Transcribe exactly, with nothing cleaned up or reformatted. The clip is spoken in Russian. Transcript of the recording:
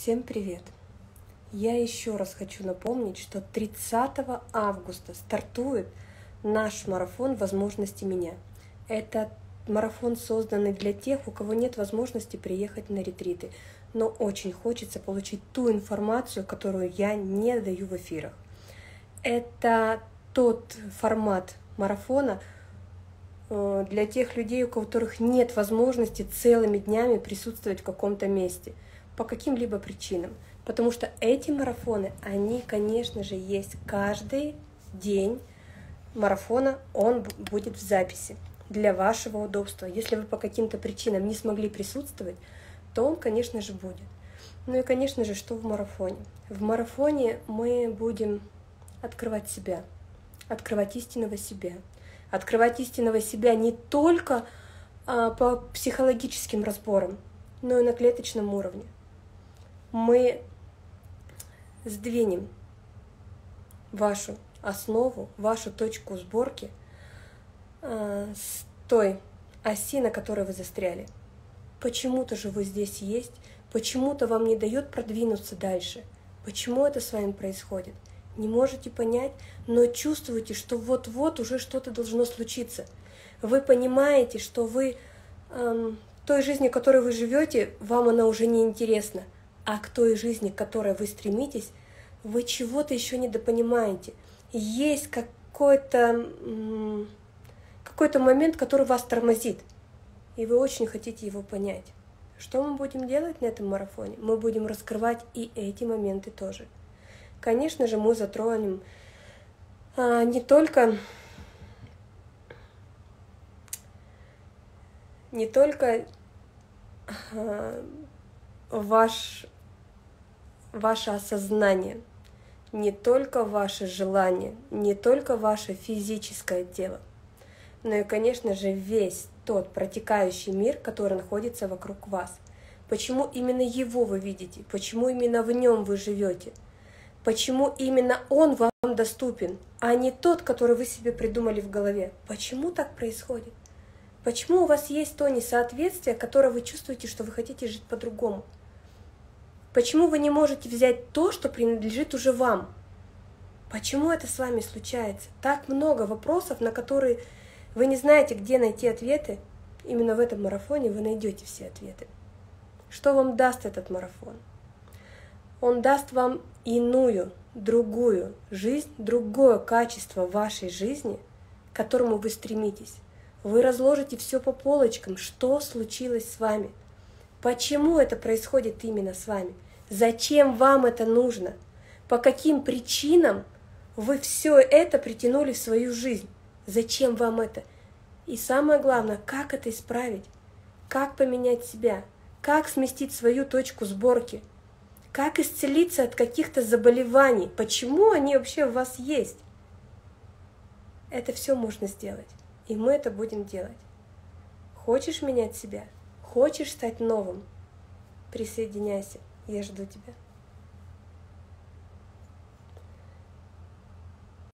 Всем привет! Я еще раз хочу напомнить, что тридцатого августа стартует наш марафон «Возможности меня». Это марафон, созданный для тех, у кого нет возможности приехать на ретриты, но очень хочется получить ту информацию, которую я не даю в эфирах. Это тот формат марафона для тех людей, у которых нет возможности целыми днями присутствовать в каком-то месте по каким-либо причинам. Потому что эти марафоны, они, конечно же, есть каждый день марафона, он будет в записи для вашего удобства. Если вы по каким-то причинам не смогли присутствовать, то он, конечно же, будет. Ну и, конечно же, что в марафоне? В марафоне мы будем открывать себя, открывать истинного себя. Открывать истинного себя не только а, по психологическим разборам, но и на клеточном уровне. Мы сдвинем вашу основу, вашу точку сборки а, с той оси, на которой вы застряли. Почему-то же вы здесь есть, почему-то вам не дает продвинуться дальше. Почему это с вами происходит? Не можете понять, но чувствуете, что вот-вот уже что-то должно случиться. Вы понимаете, что вы эм, той жизнью, которой вы живете, вам она уже не интересна, а к той жизни, к которой вы стремитесь, вы чего-то еще недопонимаете. Есть какой-то м, какой-то момент, который вас тормозит, и вы очень хотите его понять. Что мы будем делать на этом марафоне? Мы будем раскрывать и эти моменты тоже. Конечно же, мы затронем а, не только, не только а, ваш, ваше осознание, не только ваше желание, не только ваше физическое тело, но и, конечно же, весь тот протекающий мир, который находится вокруг вас. Почему именно его вы видите? Почему именно в нем вы живете? Почему именно он вам доступен, а не тот, который вы себе придумали в голове? Почему так происходит? Почему у вас есть то несоответствие, которое вы чувствуете, что вы хотите жить по-другому? Почему вы не можете взять то, что принадлежит уже вам? Почему это с вами случается? Так много вопросов, на которые вы не знаете, где найти ответы. Именно в этом марафоне вы найдете все ответы. Что вам даст этот марафон? Он даст вам иную, другую жизнь, другое качество вашей жизни, к которому вы стремитесь. Вы разложите все по полочкам, что случилось с вами, почему это происходит именно с вами, зачем вам это нужно, по каким причинам вы все это притянули в свою жизнь, зачем вам это. И самое главное, как это исправить, как поменять себя, как сместить свою точку сборки, как исцелиться от каких-то заболеваний, почему они вообще у вас есть. Это все можно сделать, и мы это будем делать. Хочешь менять себя? Хочешь стать новым? Присоединяйся, я жду тебя.